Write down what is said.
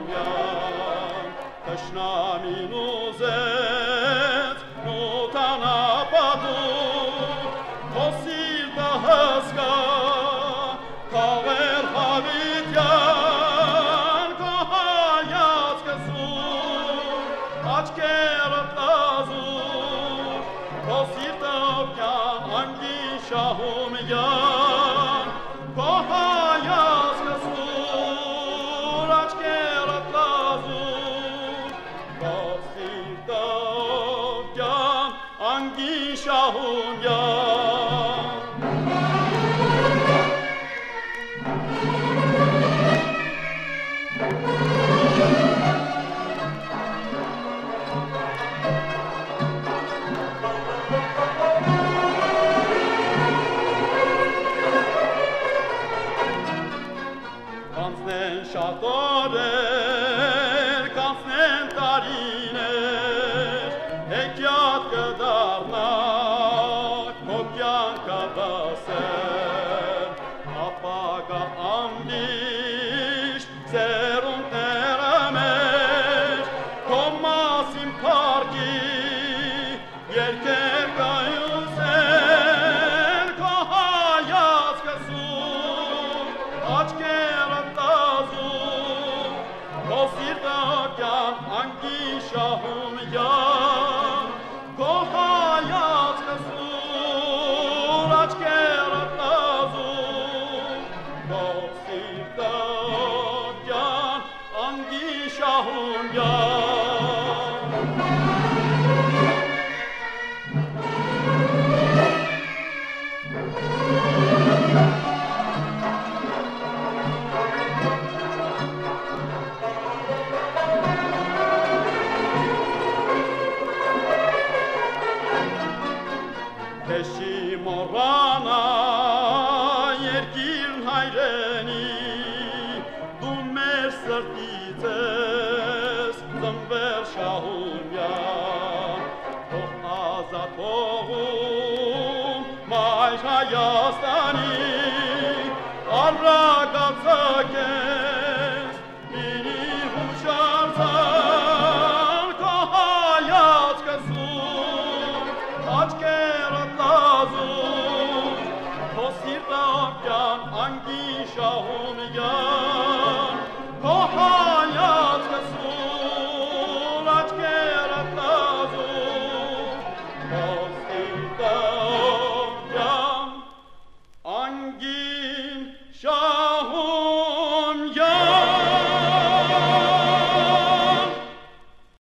Շահումյան Տշնամին ուզեց նութանապատում Քո սիրտը հսկա քաղել հավիտյան Քո հայացքը սուր աչքերը տազուր Քո սիրտը օվկյան անգին Շահումյան Քո հայացքը սուր աչքերը տազուր Քո սիրտը օվկյան անգին Շահումյան Կանցնեն շատ օրեր, կանցնեն տարիներ, հեքիաթ կդառնա, քո կյանքը դասեր, ապագա ամբիշտ սերունդները մեր, քո մասին փառքի երգեր կայուսեն, քո հայացքը սուր, աչքերը տազում, քո սիրտը օվկյան անգին Շահումյան, քո հայացքը սուր, աչքերը տազում, քո սիրտը օվկյան անգին Շահումյան Քեշի մոռանա երկիրն հայրենի դու մեր սրտից ես ծնվել Շահումյան թող ազատ հողում մայր Հայաստանի առակ Արցախ ես լինի հուշարձան քո հայացքը սուր աչքերը տազում քո սիրտը օվկյան անգին Շահումյան